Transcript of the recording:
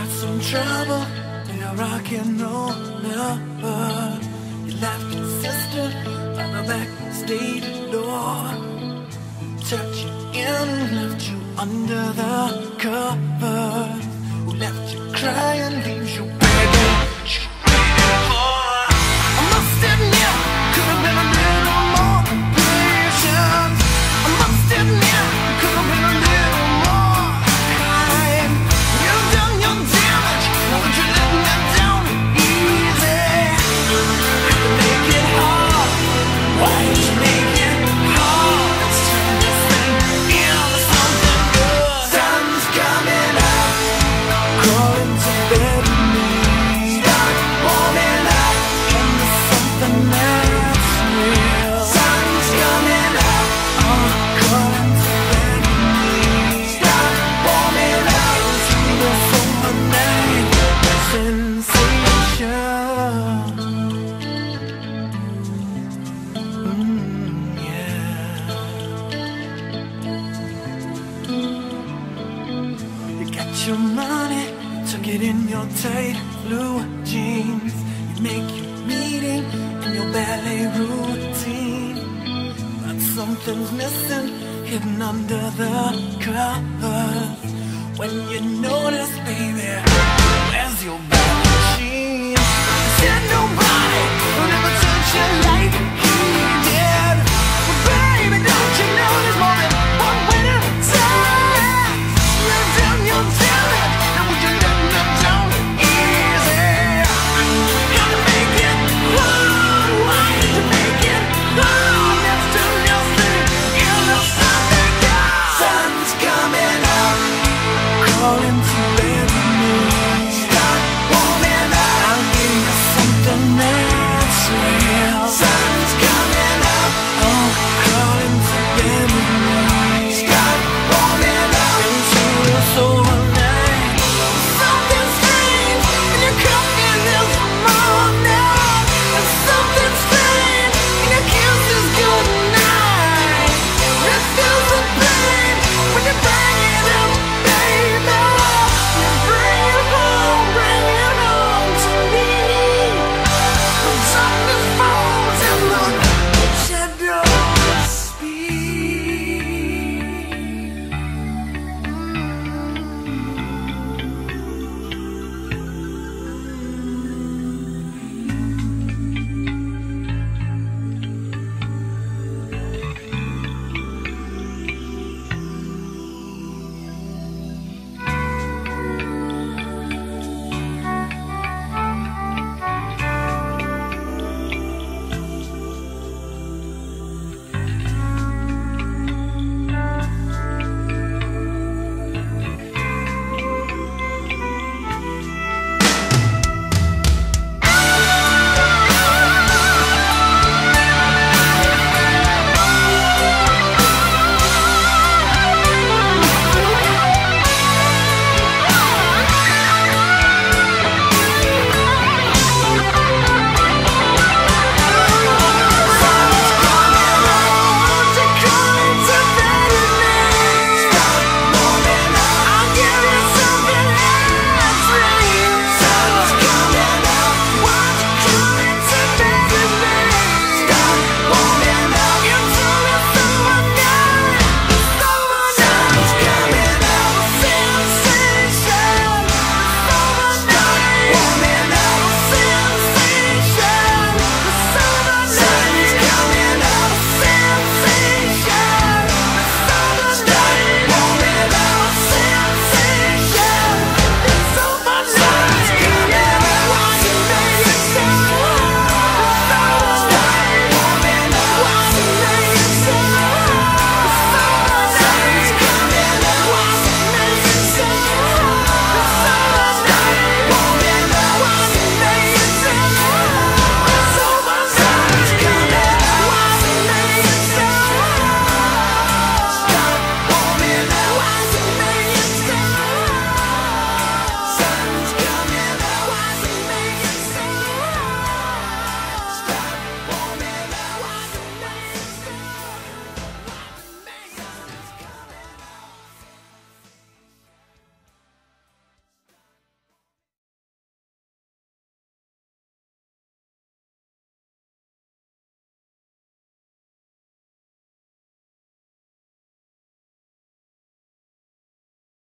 got some trouble in your rock and roll lover. You left your sister on the back stage door. Took you in and left you under the covers. Who left you crying, leaves you begging. I must admit, could have been a little more patient. I must admit, could have been a little more kind. You've done your damage, now that you let me down easy. You make it hard, why did you make it hard? Let's turn this thing into something good. Sun's coming up, crawling to bed with me. Start warming up into something that's real. Sun's coming up, crawling to bed with me. Start warming up to the summer night sensation. Yeah. You got your money, took it in your tight blue jeans. You make your meeting in your ballet routine. But something's missing, hidden under the covers. When you notice, baby, where's your ballet machine? Said nobody will ever touch you like he did. But baby, don't you know there's more than one way to die? You've done your damage, now would you let me down easy? How to make it hard? Why did you make it hard? Let's do nothing, you know something. Sun's coming up, crawling to